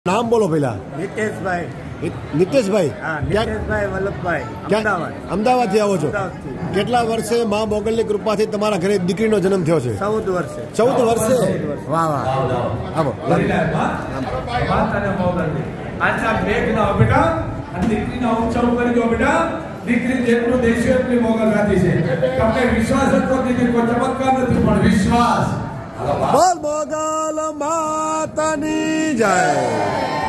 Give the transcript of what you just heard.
નામ બોલો પેલા. નિતેશભાઈ. નિતેશભાઈ. હા, નિતેશભાઈ વલ્લભભાઈ. અમદાવાદ. અમદાવાદથી આવો છો. કેટલા વર્ષે મા મોગલની કૃપાથી તમારા ઘરે દીકરીનો જન્મ થયો છે? 14 વર્ષે. 14 વર્ષે. વાહ વાહ. આવો. આજના મેઘ ના બેટા અને દીકરીના ઉત્સવ કરી દો બેટા. દીકરી જેટલું દેશો એટલી મોગલ રાતી છે. તમને વિશ્વાસ હતો કે કોઈ ચમત્કાર નથી પણ વિશ્વાસ. બોલ મોગલ માતાની જય.